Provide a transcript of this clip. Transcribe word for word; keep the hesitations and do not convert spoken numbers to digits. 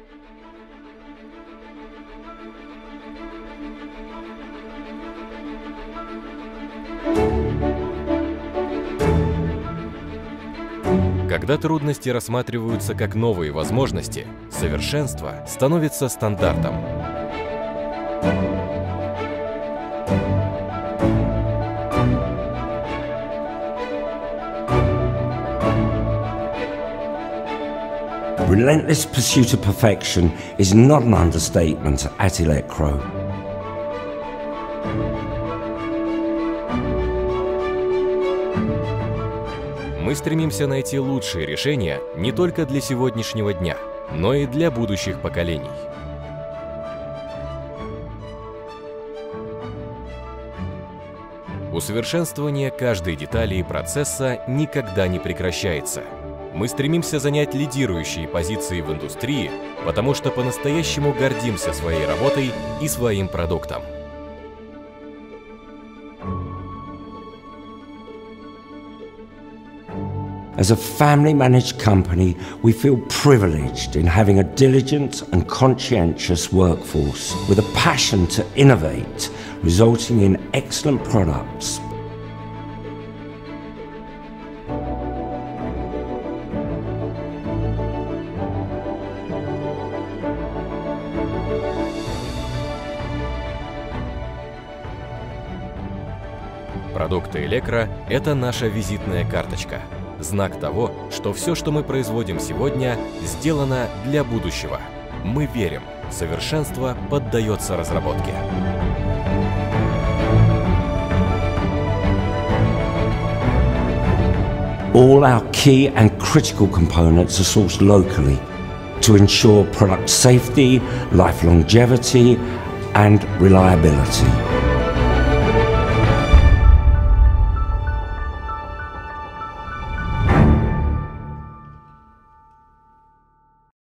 Когда трудности рассматриваются как новые возможности, совершенство становится стандартом. Relentless pursuit of perfection is not an understatement at Electro. Мы стремимся найти лучшие решения не только для сегодняшнего дня, но и для будущих поколений. Усовершенствование каждой детали и процесса никогда не прекращается. Мы стремимся занять лидирующие позиции в индустрии, потому что по-настоящему гордимся своей работой и своим продуктом. As a family-managed company, we feel privileged in having a diligent and conscientious workforce with a passion to innovate, resulting in excellent products. Продукты Electro – это наша визитная карточка. Знак того, что все, что мы производим сегодня, сделано для будущего. Мы верим, совершенство поддается разработке. All our key and critical components are sourced locally to ensure product safety, life longevity, and reliability.